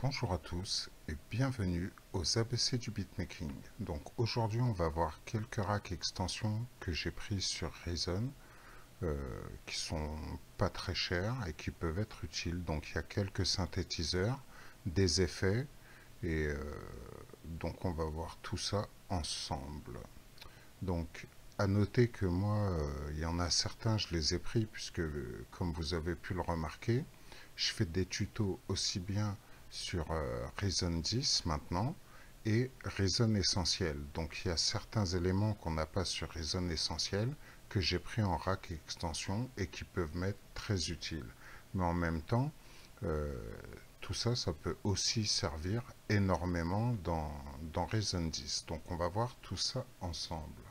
Bonjour à tous et bienvenue aux ABC du beatmaking. Donc aujourd'hui on va voir quelques racks extensions que j'ai prises sur Reason qui sont pas très chers et qui peuvent être utiles. Donc il y a quelques synthétiseurs, des effets et donc on va voir tout ça ensemble. Donc à noter que moi il y en a certains je les ai pris puisque comme vous avez pu le remarquer, je fais des tutos aussi bien sur Reason 10 maintenant et Reason Essentiel. Donc il y a certains éléments qu'on n'a pas sur Reason Essentiel que j'ai pris en rack extension et qui peuvent m'être très utiles. Mais en même temps, euh, tout ça, ça peut aussi servir énormément dans Reason 10. Donc on va voir tout ça ensemble.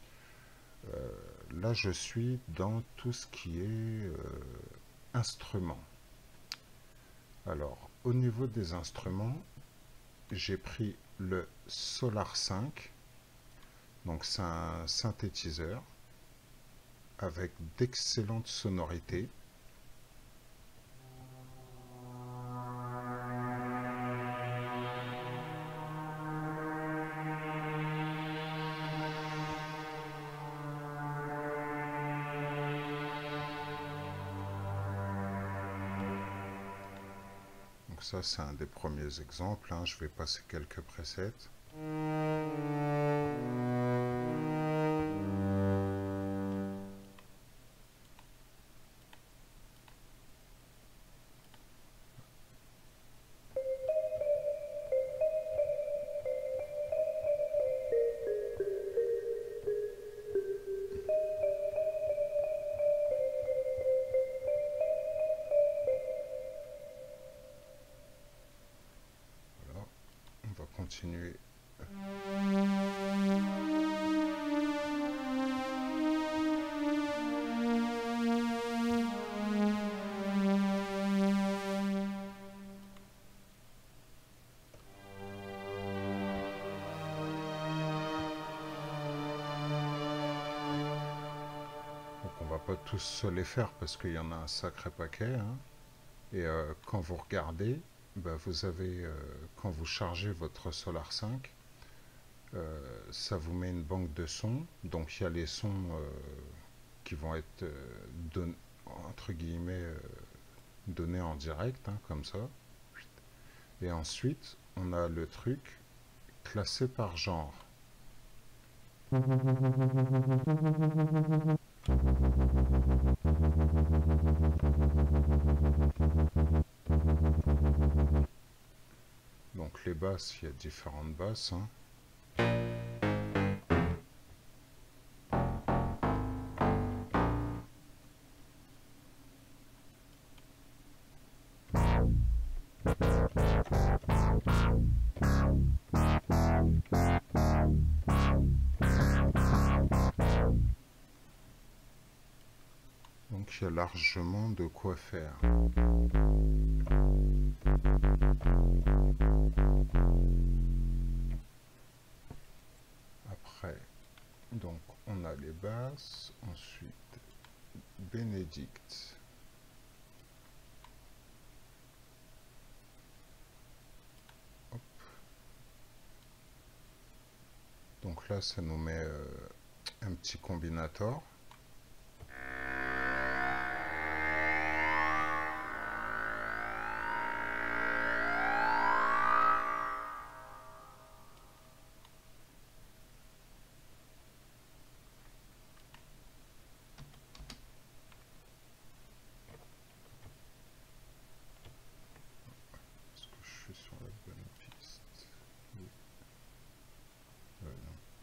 Là, je suis dans tout ce qui est instruments. Alors, au niveau des instruments, j'ai pris le Solar 5, donc c'est un synthétiseur avec d'excellentes sonorités. Donc ça c'est un des premiers exemples, hein. Je vais passer quelques presets. Voilà, on va continuer. Donc on va pas tous se les faire parce qu'il y en a un sacré paquet, hein. Et quand vous regardez, bah, vous avez, quand vous chargez votre Solar 5, ça vous met une banque de sons. Donc il y a les sons qui vont être entre guillemets donnés en direct, hein, comme ça. Et ensuite, on a le truc classé par genre. Donc les basses, il y a différentes basses, hein. Donc il y a largement de quoi faire. Après, donc on a les basses, ensuite Bénédicte. Hop. Donc là, ça nous met un petit combinator. Est-ce que je suis sur la bonne piste? Oui. Non.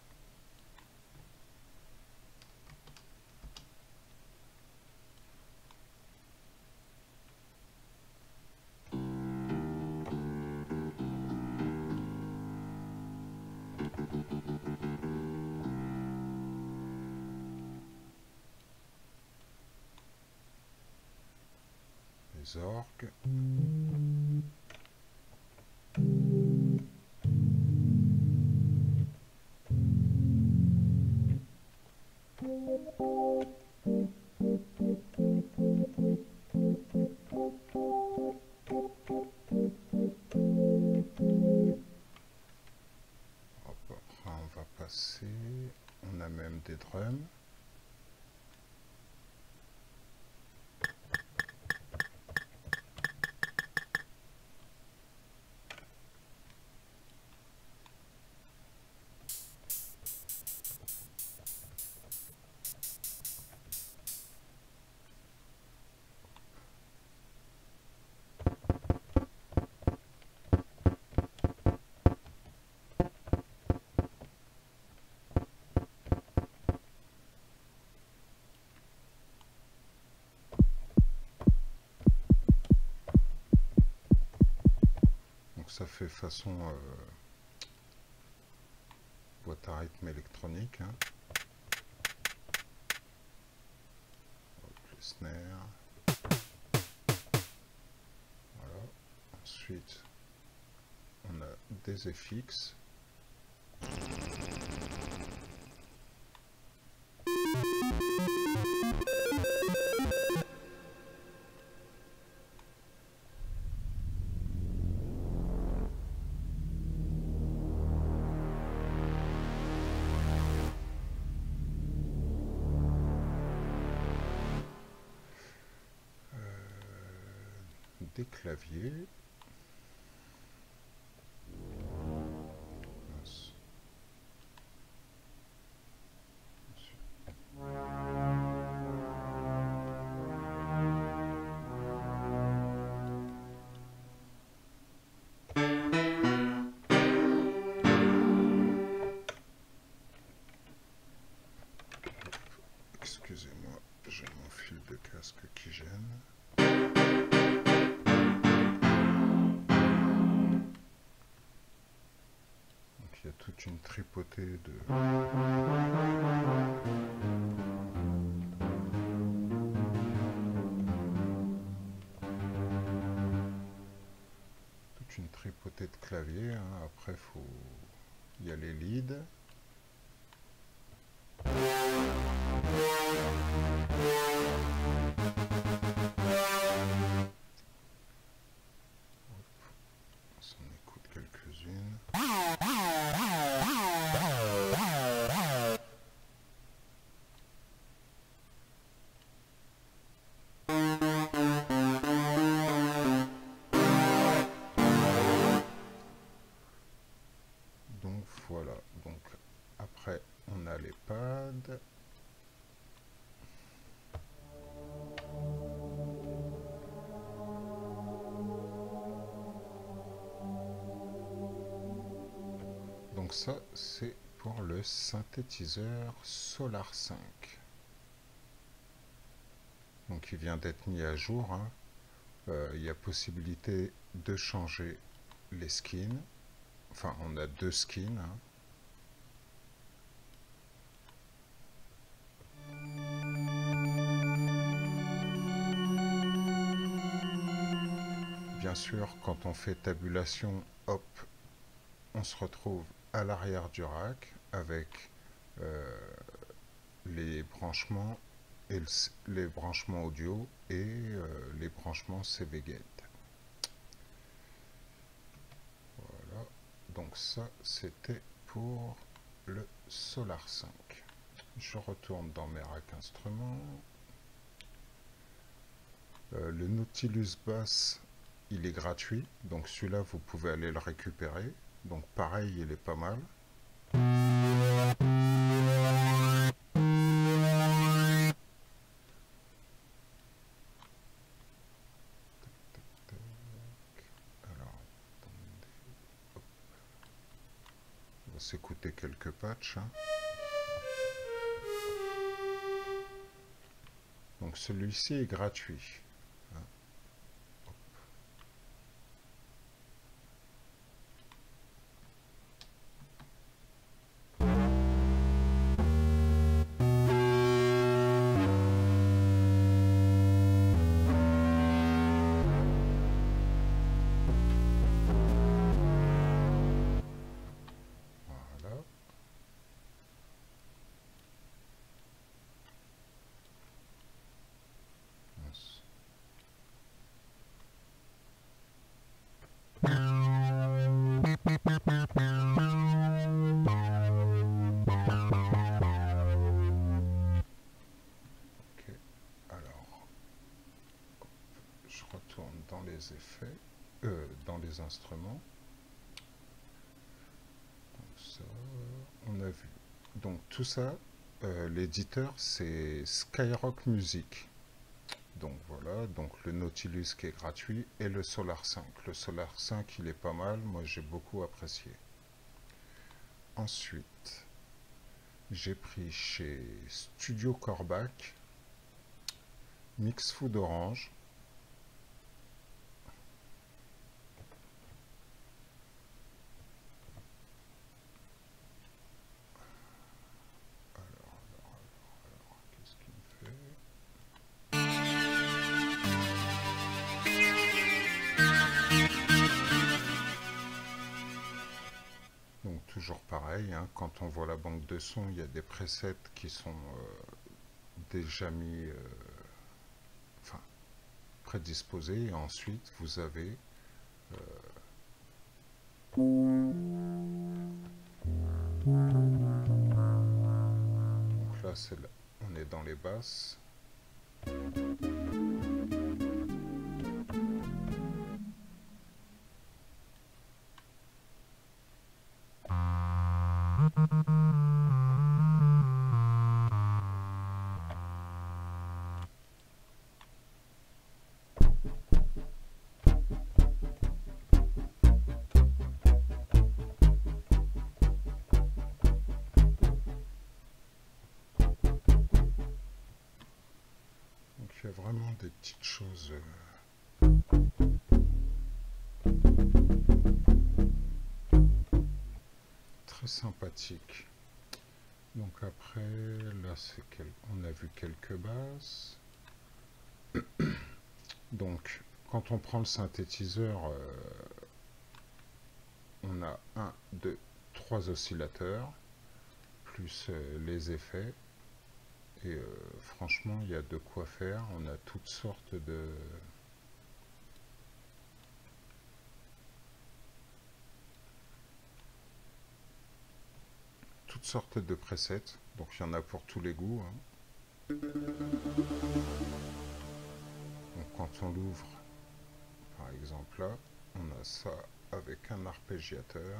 Les orgues. ça fait façon boîte à rythme électronique. Hein. Le snare. Voilà. Ensuite, on a des FX. Des claviers. Mince. Excusez-moi, j'ai mon fil de casque qui gêne. Donc il y a toute une tripotée de... Toute une tripotée de claviers. Hein. Après, il y a les leads. On s'en écoute quelques-unes. Donc voilà. Donc après, on a les pads. Donc ça, c'est pour le synthétiseur Solar 5. Donc il vient d'être mis à jour. Hein. Il y a possibilité de changer les skins. Enfin, on a deux skins. Hein. Bien sûr, quand on fait tabulation, hop, on se retrouve à l'arrière du rack avec les branchements et les branchements audio et les branchements CV Gate. Voilà, donc ça c'était pour le Solar 5. Je retourne dans mes racks instruments. Le Nautilus Bass, il est gratuit, donc celui-là vous pouvez aller le récupérer. Donc pareil, il est pas mal. Alors, attendez. Hop. On va s'écouter quelques patchs. Hein. Donc celui-ci est gratuit. Hein. Voilà. Mince. Ok, alors je retourne dans les effets, dans les instruments. Donc ça, on a vu. Donc tout ça, l'éditeur c'est Skyrock Music. Donc voilà, donc le Nautilus qui est gratuit et le Solar 5. Le Solar 5 il est pas mal, moi j'ai beaucoup apprécié. Ensuite, j'ai pris chez Studio Corbac Mix Food Orange. toujours pareil, hein, quand on voit la banque de sons, il y a des presets qui sont déjà mis, enfin, prédisposés, et ensuite vous avez donc là, on est dans les basses. Donc il y a vraiment des petites choses très sympathiques. Donc après, là on a vu quelques basses. Donc quand on prend le synthétiseur, on a 1, 2, 3 oscillateurs, plus les effets. Et franchement, il y a de quoi faire. On a toutes sortes de... presets. Donc il y en a pour tous les goûts. Hein. Donc quand on l'ouvre, par exemple là, on a ça avec un arpégiateur.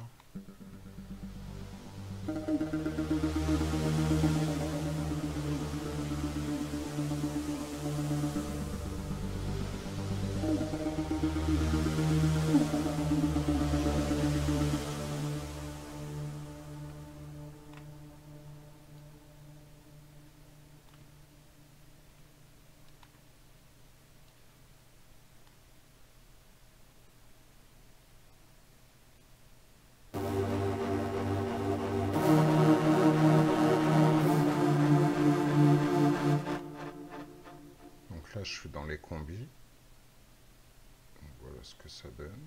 Donc là, je suis dans les combis. Donc voilà ce que ça donne.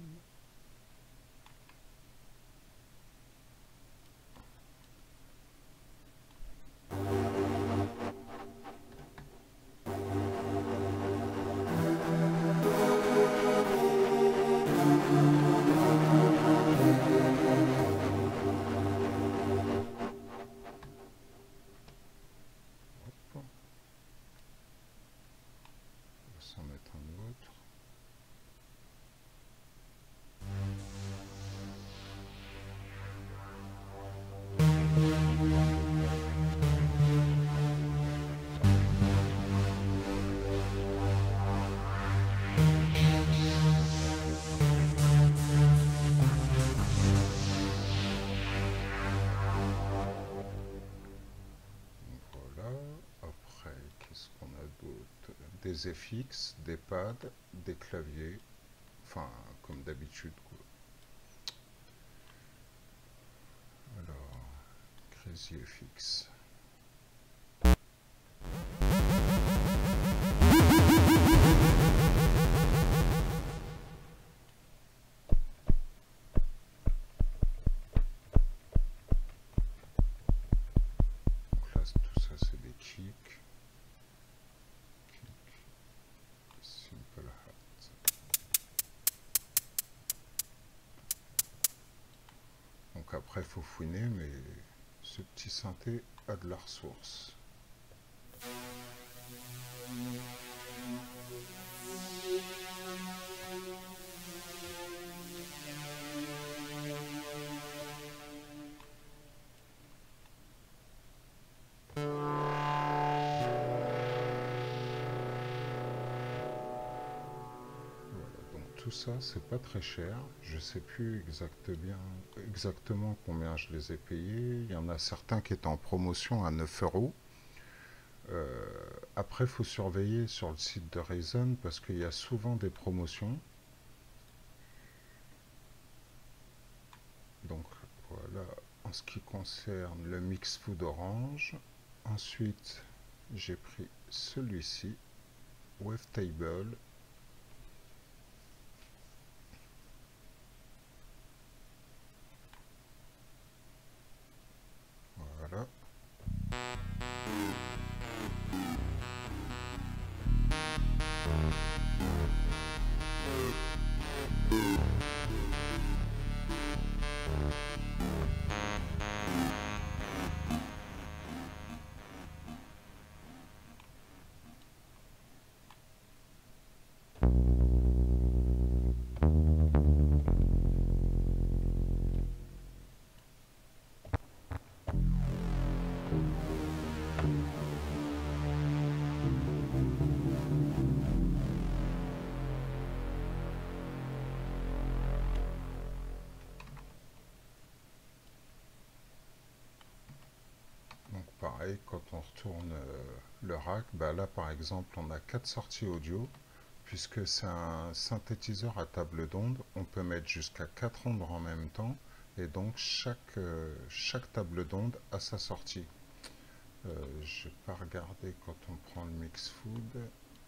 S'en mettre un autre. Voilà. Après, qu'est-ce qu'on a d'autre? Des FX, des pads, des claviers. Enfin, comme d'habitude, quoi. Alors, Crazy FX. Donc là, tout ça, c'est des kicks. Simple Hat. Donc après, il faut fouiner, mais ce petit synthé a de la ressource. Tout ça, c'est pas très cher. Je sais plus exactement combien je les ai payés. Il y en a certains qui étaient en promotion à 9 €. Après, il faut surveiller sur le site de Reason parce qu'il y a souvent des promotions. Donc voilà, en ce qui concerne le Mix Food Orange. Ensuite, j'ai pris celui-ci, Wavetable. pareil, quand on retourne le rack, bah là par exemple on a 4 sorties audio, puisque c'est un synthétiseur à table d'onde, on peut mettre jusqu'à 4 ondes en même temps, et donc chaque table d'onde a sa sortie. Je n'ai pas regardé quand on prend le mix food.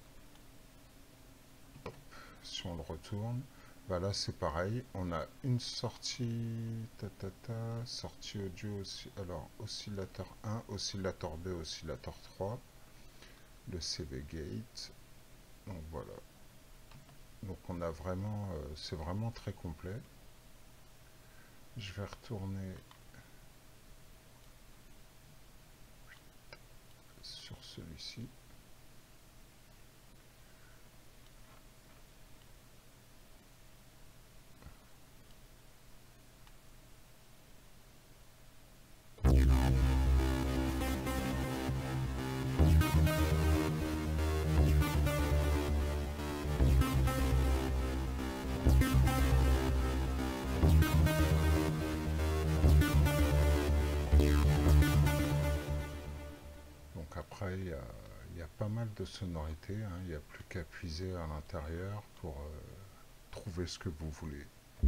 Si on le retourne, bah là c'est pareil, on a une sortie, sortie audio aussi, alors oscillateur 1, oscillateur 2, oscillateur 3, le CV gate, donc voilà. Donc on a vraiment, c'est vraiment très complet. Je vais retourner sur celui-ci. Donc après, il y a pas mal de sonorités, hein. Il n'y a plus qu'à puiser à l'intérieur pour trouver ce que vous voulez.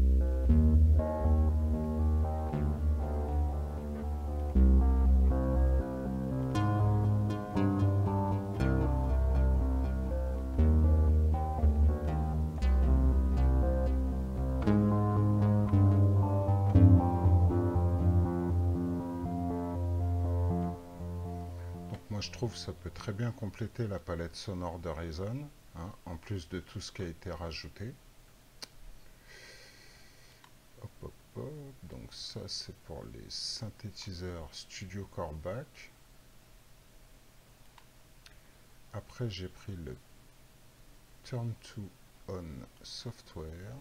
Moi je trouve que ça peut très bien compléter la palette sonore de Reason, hein, en plus de tout ce qui a été rajouté. Hop, hop, hop. Donc ça c'est pour les synthétiseurs Studio Chordback. Après j'ai pris le Turn to On Software.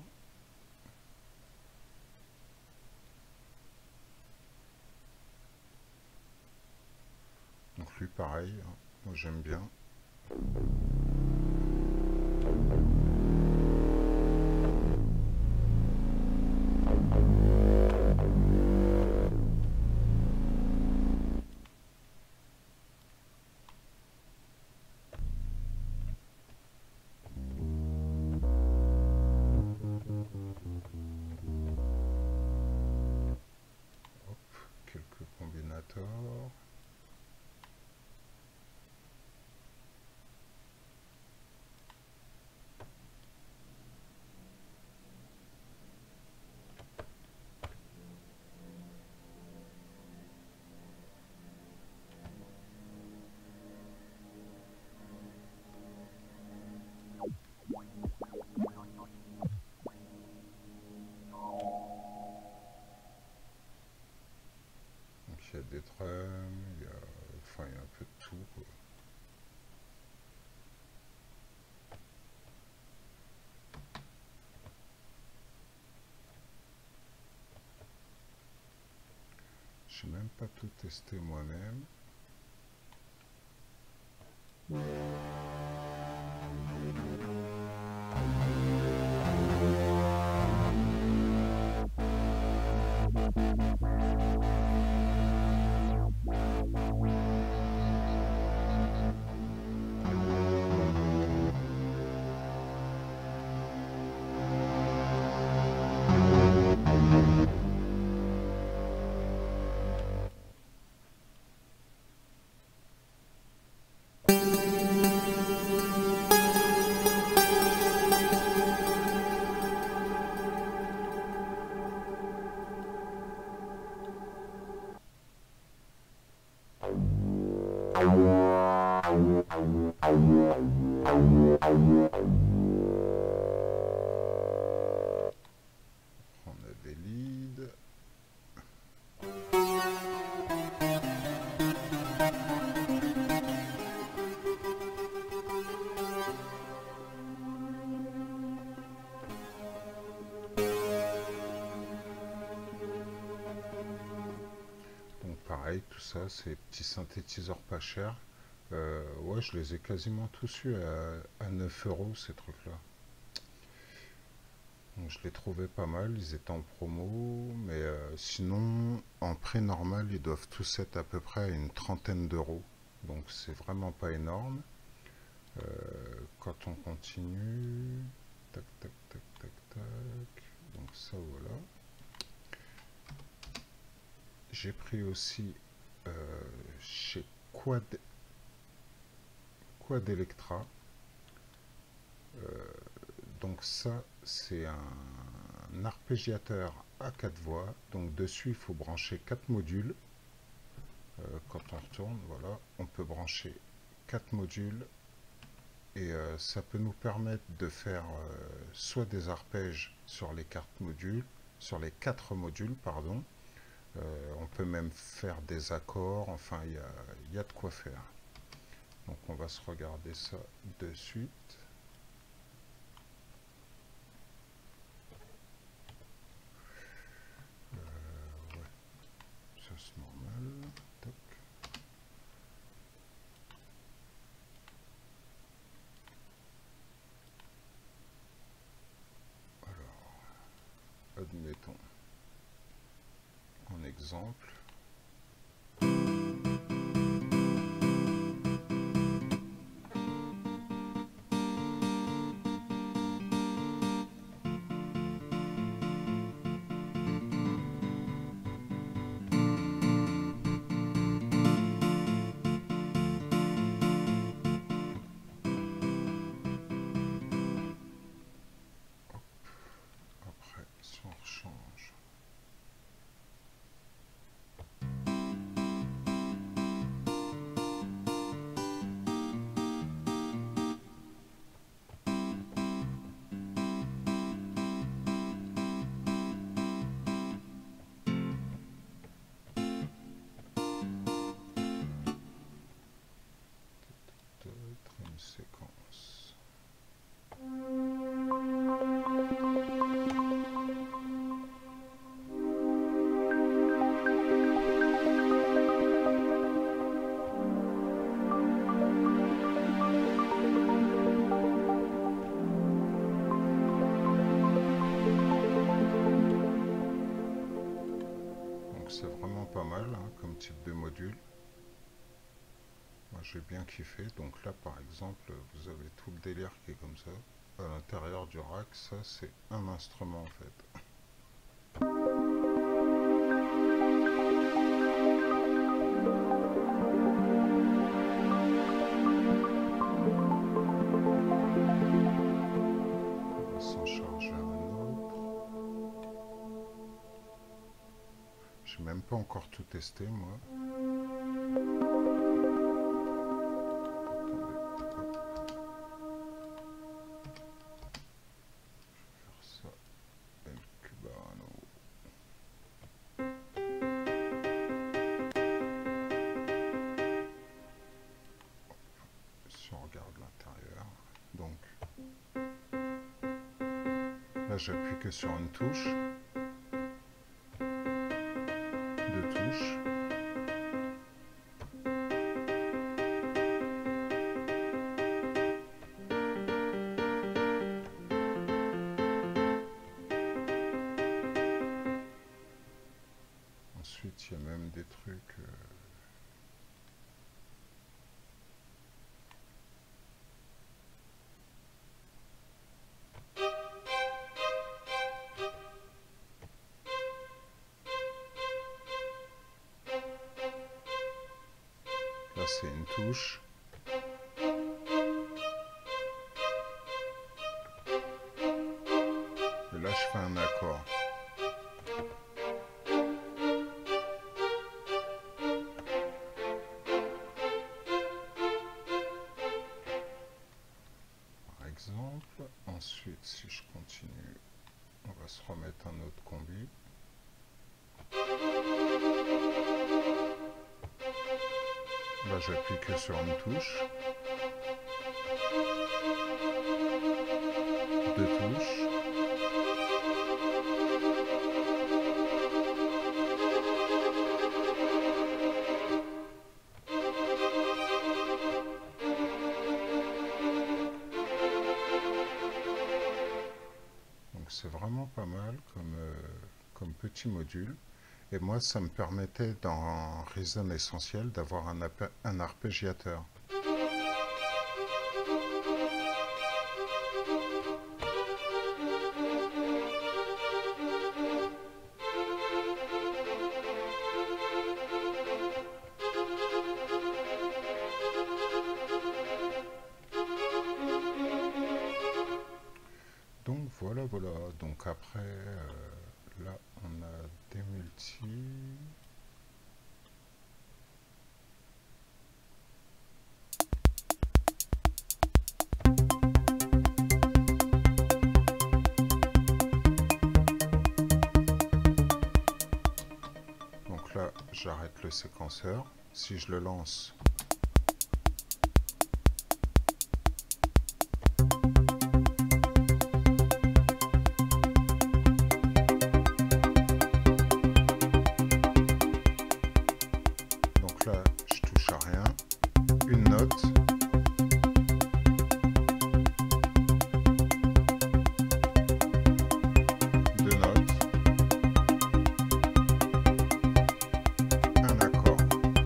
Donc lui pareil, hein, moi j'aime bien. Hop, quelques combinateurs. Donc il y a des drums, il y a un peu de tout, quoi. Je n'ai même pas tout testé moi-même. On a des leads. Donc pareil, tout ça, ces petits synthétiseurs pas chers. Ouais, je les ai quasiment tous eu à 9 € ces trucs-là. Donc je les trouvais pas mal, ils étaient en promo, mais sinon en prix normal ils doivent tous être à peu près à une trentaine d'euros. Donc c'est vraiment pas énorme. Quand on continue, tac tac tac tac tac, donc ça voilà. J'ai pris aussi chez Quad Electra. Donc ça c'est un arpégiateur à 4 voix. Donc dessus il faut brancher 4 modules. Quand on retourne, voilà, on peut brancher 4 modules et ça peut nous permettre de faire soit des arpèges sur les 4 modules, pardon. On peut même faire des accords, enfin il y a de quoi faire. Donc on va se regarder ça de suite. Ouais, ça c'est normal. Toc. Alors, admettons en exemple. Après, si on rechange. Peut-être une séquence. Donc c'est vraiment pas mal hein, comme type de module. Moi j'ai bien kiffé. Donc là par exemple vous avez tout le délire qui est comme ça. À l'intérieur du rack, ça c'est un instrument en fait. On va s'en charger un autre. J'ai même pas encore tout testé moi. Si on regarde l'intérieur, donc là j'appuie que sur une touche, deux touches, ensuite il y a même des trucs là c'est une touche. Et là je fais un accord. Par exemple, ensuite si je continue, on va se remettre un autre combi. Là j'appuie que sur une touche, deux touches, donc c'est vraiment comme petit module. Et moi, ça me permettait dans Reason Essentiel d'avoir un arpégiateur. Donc voilà, voilà. Donc après, là, on a des multis. Donc là, j'arrête le séquenceur. Si je le lance, donc là, je touche à rien. Une note. Deux notes. Un accord.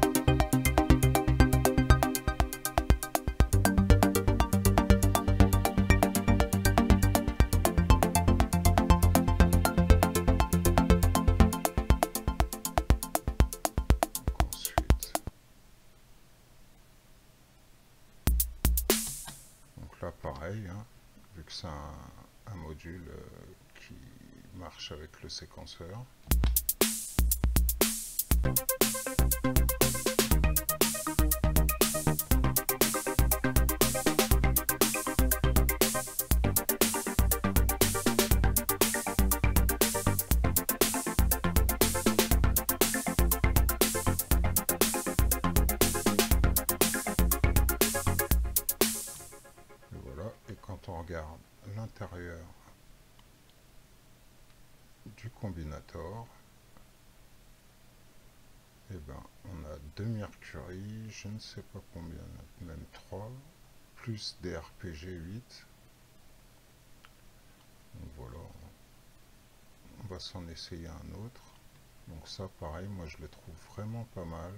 Là pareil, hein, vu que c'est un module qui marche avec le séquenceur. Et quand on regarde l'intérieur du combinator, eh ben, on a 2 Mercury, je ne sais pas combien, même 3, plus des RPG 8. Donc voilà, on va s'en essayer un autre. Donc ça pareil, moi je le trouve vraiment pas mal.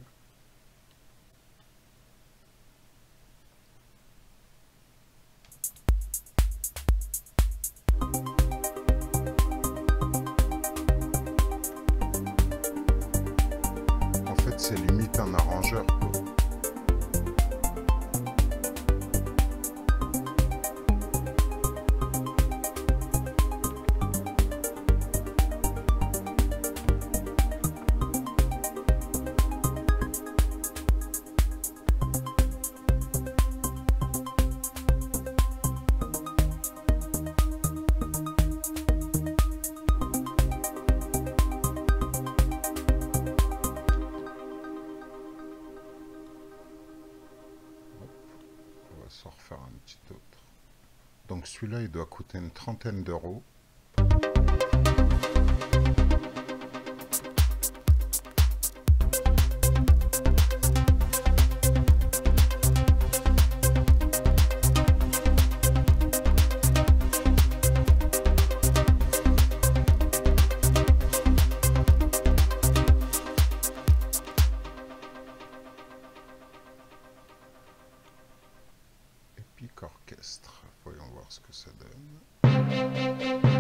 C'est limite un arrangeur. S'en refaire un petit autre. Donc celui-là, il doit coûter une trentaine d'euros. Orchestre. Voyons voir ce que ça donne.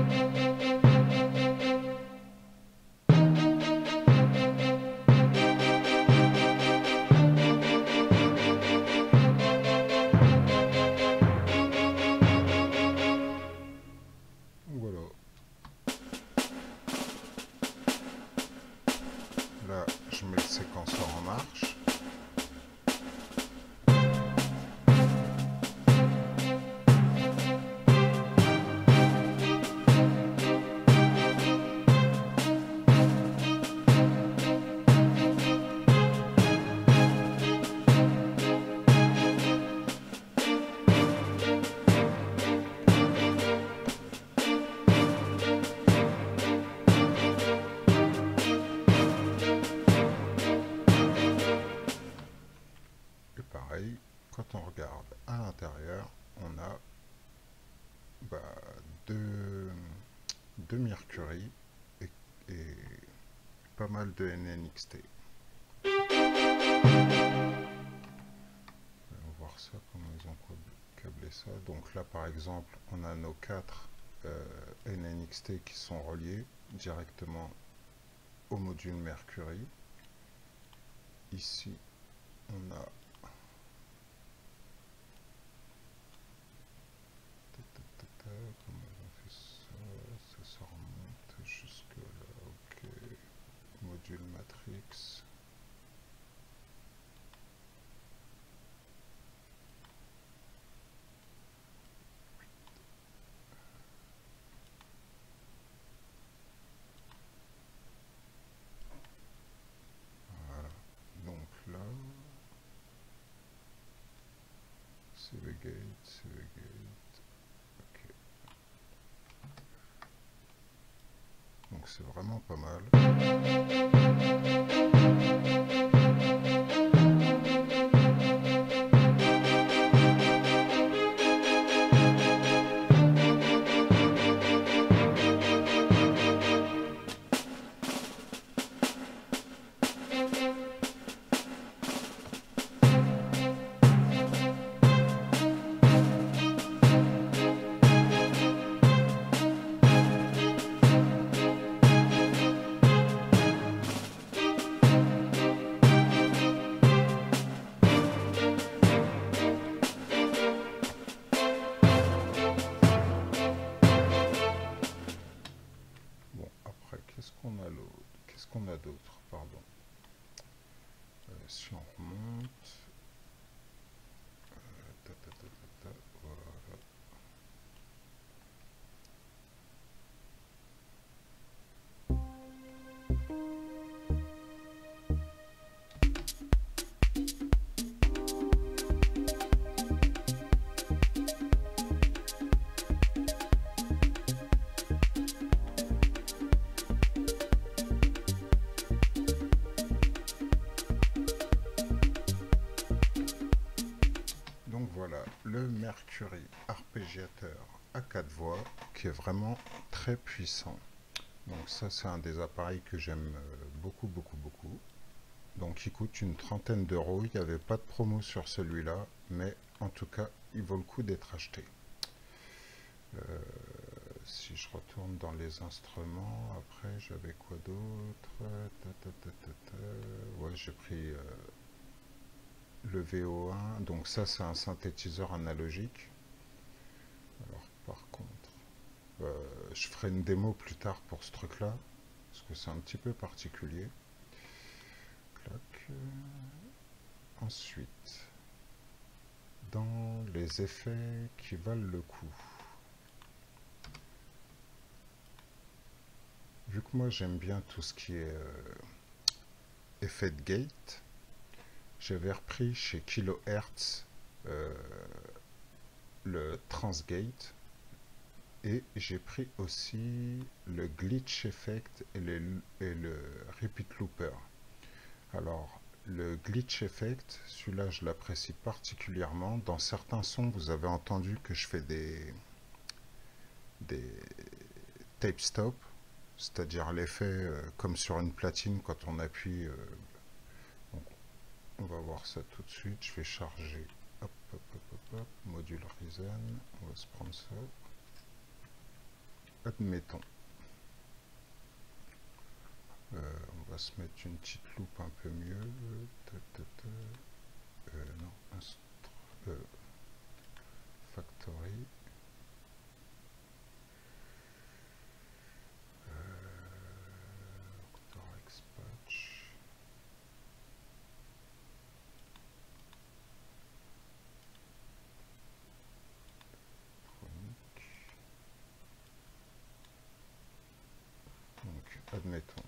et pas mal de NNXT. On va voir ça, comment ils ont câblé ça. Donc là par exemple on a nos 4 NNXT qui sont reliés directement au module Mercury. Ici on a comment ils ont fait ça, ça remonte jusque là, ok, module matrix. Voilà, donc là CV gate, ok. Donc c'est vraiment pas mal. Qu'est-ce qu'on a d'autre, pardon. Si on remonte, voilà. Donc voilà, le Mercury arpégiateur à 4 voix qui est vraiment très puissant. Donc ça c'est un des appareils que j'aime beaucoup. Donc il coûte une trentaine d'euros, il n'y avait pas de promo sur celui-là, mais en tout cas il vaut le coup d'être acheté. Si je retourne dans les instruments, après j'avais quoi d'autre? Ouais, j'ai pris le VO1, donc ça c'est un synthétiseur analogique. Alors par contre, je ferai une démo plus tard pour ce truc là, parce que c'est un petit peu particulier. Clac. Ensuite, dans les effets qui valent le coup, vu que moi j'aime bien tout ce qui est effet de gate, j'avais repris chez Kilohertz le Transgate et j'ai pris aussi le Glitch Effect et le Repeat Looper. Alors le Glitch Effect, celui-là je l'apprécie particulièrement. Dans certains sons vous avez entendu que je fais des tape stop, c'est-à-dire l'effet comme sur une platine quand on appuie. Donc, on va voir ça tout de suite. Je vais charger. Hop, module Reason. On va se prendre ça. Admettons. On va se mettre une petite loupe un peu mieux. Non, Factory. Patch. Donc, admettons.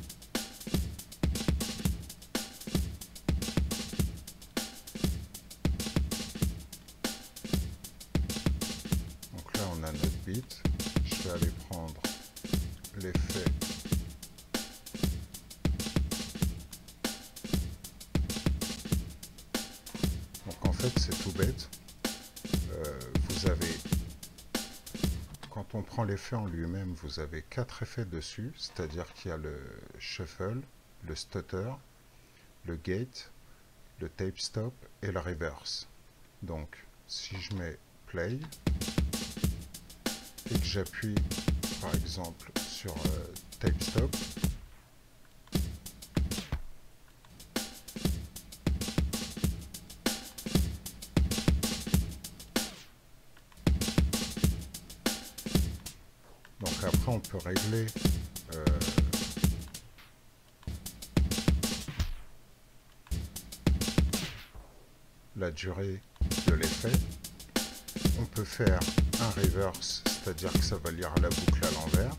Donc là, on a notre bit. Je vais aller prendre l'effet. Donc en fait, c'est tout bête. Vous avez, quand quand on prend l'effet en lui-même, vous avez 4 effets dessus, c'est-à-dire qu'il y a le shuffle, le stutter, le gate, le tape stop et le reverse. Donc, si je mets play et que j'appuie par exemple sur tape stop, donc après on peut régler la durée de l'effet. On peut faire un reverse, c'est-à-dire que ça va lire la boucle à l'envers.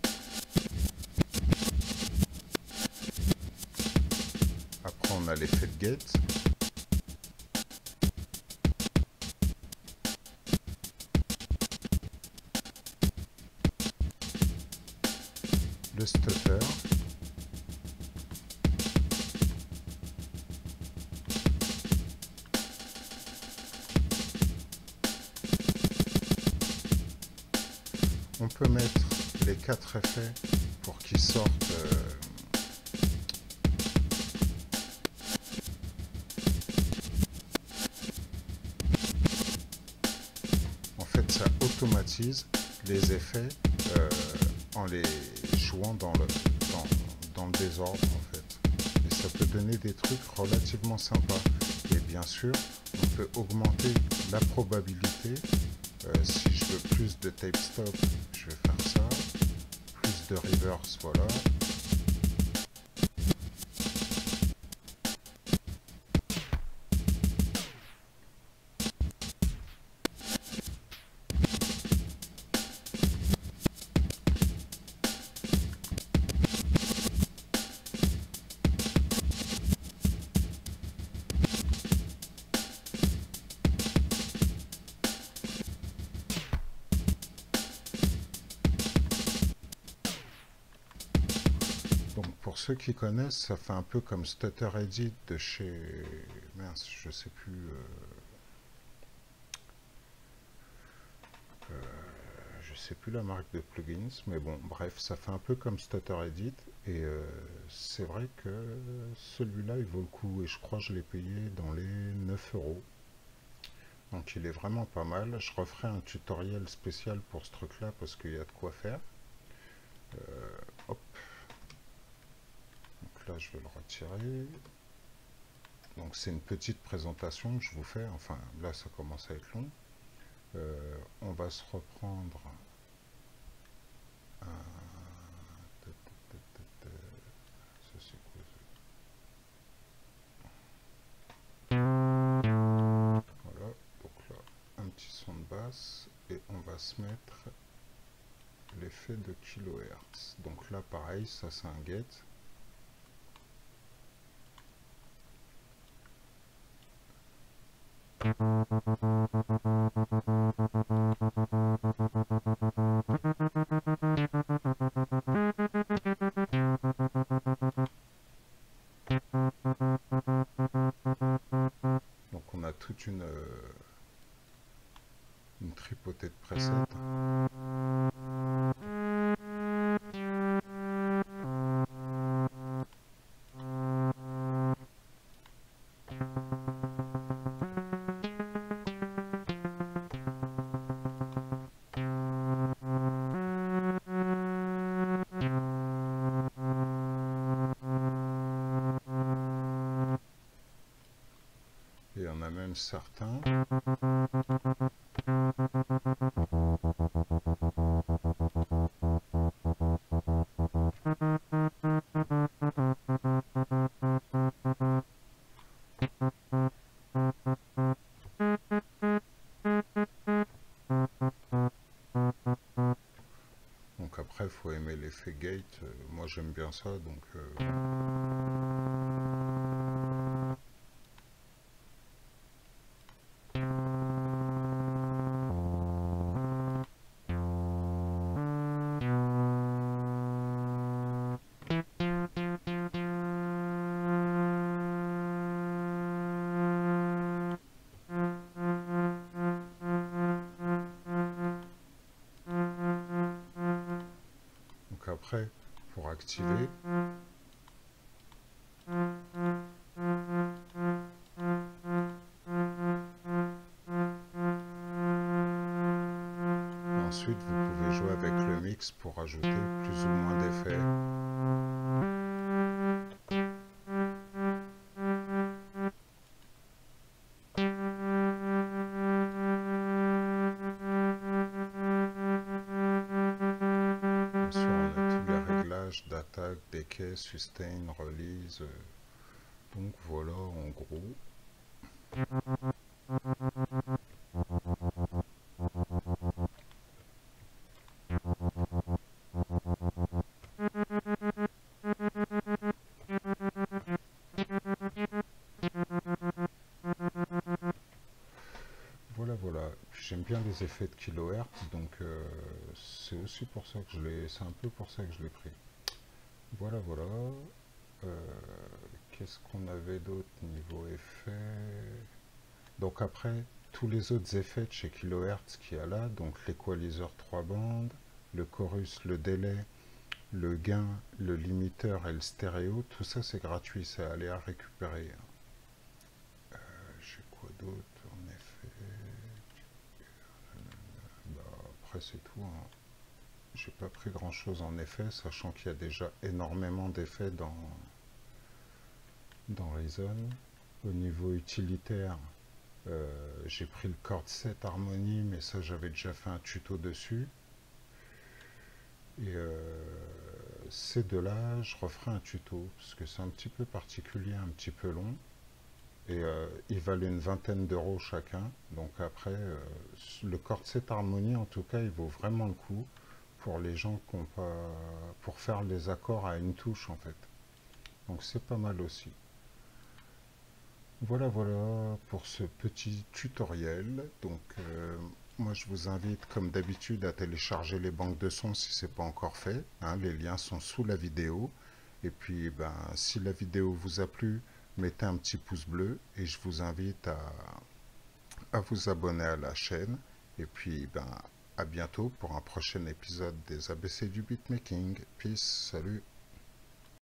Après on a l'effet de gate. Le stutter. On peut mettre les 4 effets pour qu'ils sortent en fait ça automatise les effets en les jouant dans le désordre en fait. Et ça peut donner des trucs relativement sympas. Et bien sûr, on peut augmenter la probabilité. Si je veux plus de tape stop, je vais faire ça. Plus de reverse, voilà. Donc pour ceux qui connaissent, ça fait un peu comme Stutter Edit de chez... Mince, je sais plus... je sais plus la marque de plugins, mais bon, bref, ça fait un peu comme Stutter Edit, et c'est vrai que celui-là, il vaut le coup, et je crois que je l'ai payé dans les 9 euros. Donc il est vraiment pas mal. Je referai un tutoriel spécial pour ce truc-là, parce qu'il y a de quoi faire. Hop. Donc là, je vais le retirer. Donc c'est une petite présentation que je vous fais, enfin là ça commence à être long. On va se reprendre un... Ça c'est quoi ça? Voilà, donc là un petit son de basse et on va se mettre l'effet de kilohertz. Donc là pareil, ça c'est un gate. Donc on a toute une tripotée de presets. Et on a même certains donc après il faut aimer l'effet gate, moi j'aime bien ça donc activer. Ensuite, vous pouvez jouer avec le mix pour ajouter plus ou moins d'effets. Bien sûr, on a tous les réglages d'attaque, decay, sustain, release. Donc voilà, en gros. Voilà, voilà. J'aime bien les effets de kilohertz, donc c'est aussi pour ça que je l'ai. C'est un peu pour ça que je l'ai pris. Voilà, voilà. Qu'est-ce qu'on avait d'autre niveau effet? Donc après, tous les autres effets de chez Kilohertz qu'il y a là, donc l'équaliseur 3 bandes, le chorus, le délai, le gain, le limiteur et le stéréo, tout ça c'est gratuit, c'est aller à récupérer. J'ai quoi d'autre en effet? Bah, après c'est tout, hein. J'ai pas pris grand chose en effet, sachant qu'il y a déjà énormément d'effets dans Reason. Au niveau utilitaire, j'ai pris le chord 7 Harmony, mais ça j'avais déjà fait un tuto dessus. Et ces deux-là, je referai un tuto, parce que c'est un petit peu particulier, un petit peu long. Et ils valent une vingtaine d'euros chacun. Donc après, le chord 7 Harmony, en tout cas, il vaut vraiment le coup pour les gens qui ont pas... pour faire les accords à une touche, en fait. Donc c'est pas mal aussi. Voilà, voilà pour ce petit tutoriel. Donc, moi, je vous invite, comme d'habitude, à télécharger les banques de sons si ce n'est pas encore fait. Hein, les liens sont sous la vidéo. Et puis, ben, si la vidéo vous a plu, mettez un petit pouce bleu. Et je vous invite à vous abonner à la chaîne. Et puis, ben, à bientôt pour un prochain épisode des ABC du beatmaking. Peace, salut!